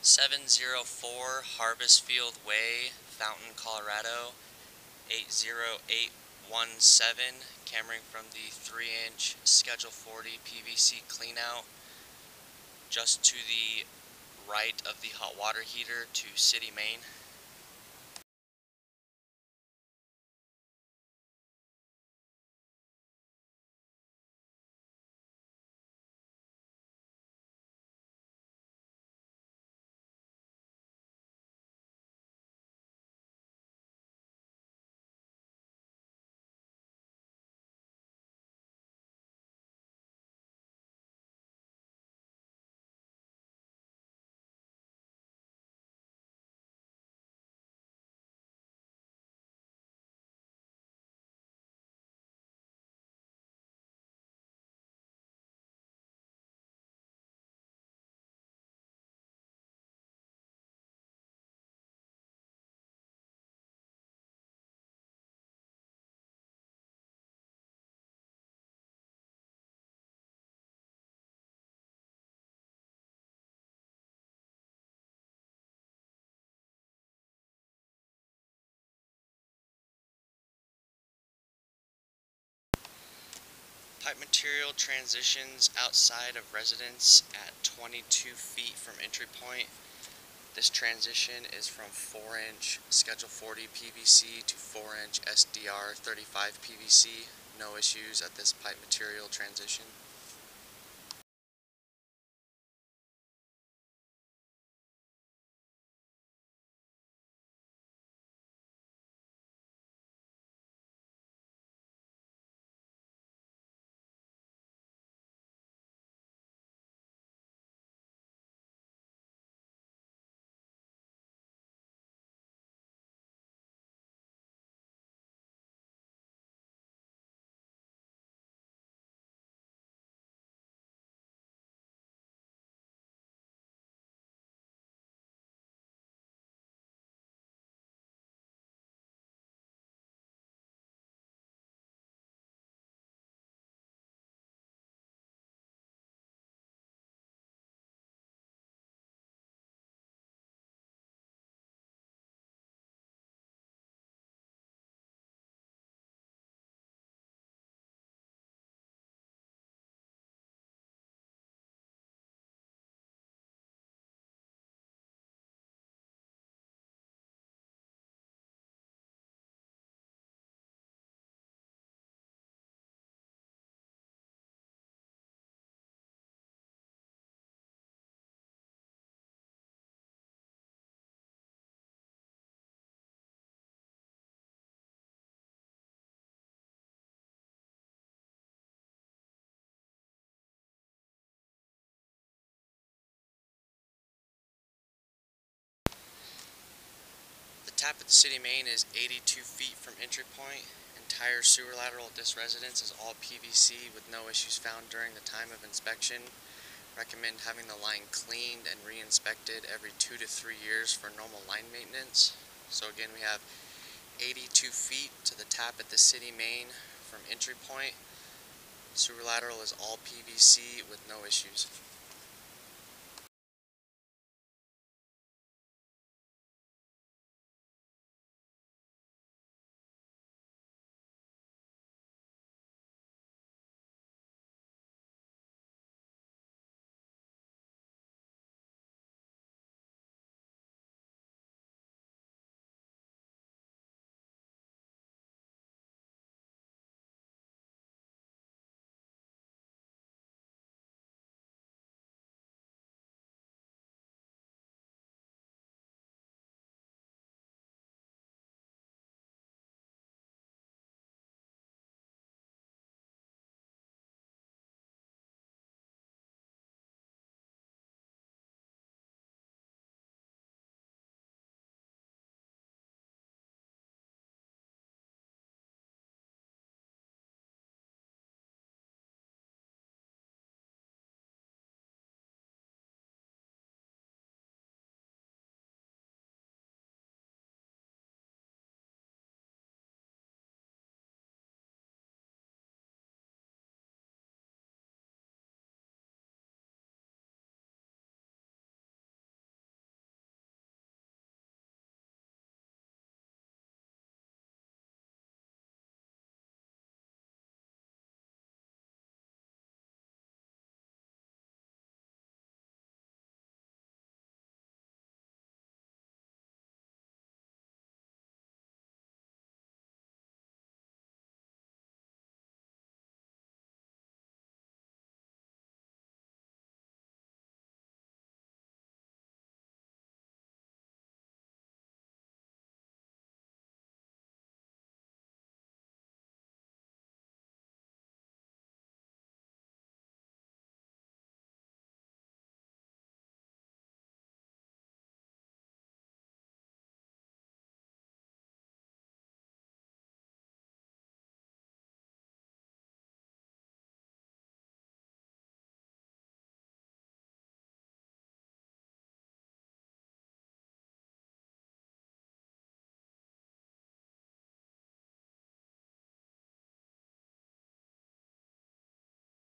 704 Harvest Field Way, Fountain, Colorado, 80817, cameraing from the 3-inch Schedule 40 PVC cleanout just to the right of the hot water heater to City, Maine. Pipe material transitions outside of residence at 22 feet from entry point. This transition is from 4-inch Schedule 40 PVC to 4-inch SDR-35 PVC. No issues at this pipe material transition. The tap at the City, Maine is 82 feet from entry point. Entire sewer lateral at this residence is all PVC with no issues found during the time of inspection. Recommend having the line cleaned and re-inspected every 2 to 3 years for normal line maintenance. So again, we have 82 feet to the tap at the City, Maine from entry point. Sewer lateral is all PVC with no issues.